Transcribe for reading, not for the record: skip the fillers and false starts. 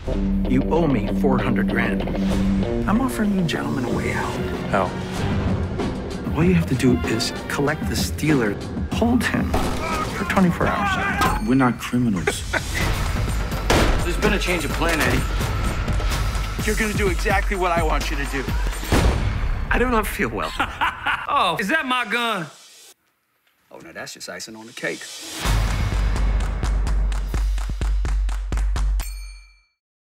You owe me 400 grand. I'm offering you gentlemen a way out. How? All you have to do is collect the stealer, hold him for 24 hours. We're not criminals. There's been a change of plan, Eddie. You're gonna do exactly what I want you to do. I do not feel well. Oh, is that my gun? Oh, now that's just icing on the cake.